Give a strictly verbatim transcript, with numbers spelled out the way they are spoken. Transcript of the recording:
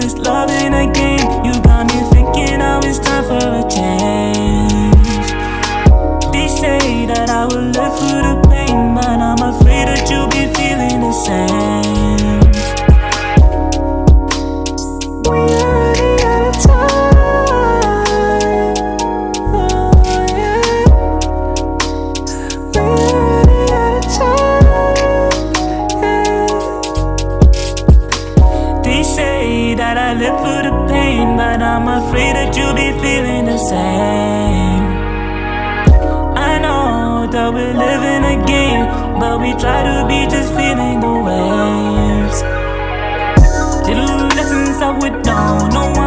this love ain't a game. You got me thinking now it's time for a change. They say that I will live through the pain, but I'm afraid that you'll be feeling the same. We're running out of time. Oh yeah. We're running out of time. Yeah. They say that I live through the pain, but I'm afraid that you'll be feeling the same. I know that we're living a game, but we try to be just feeling the waves. Little lessons that we don't know.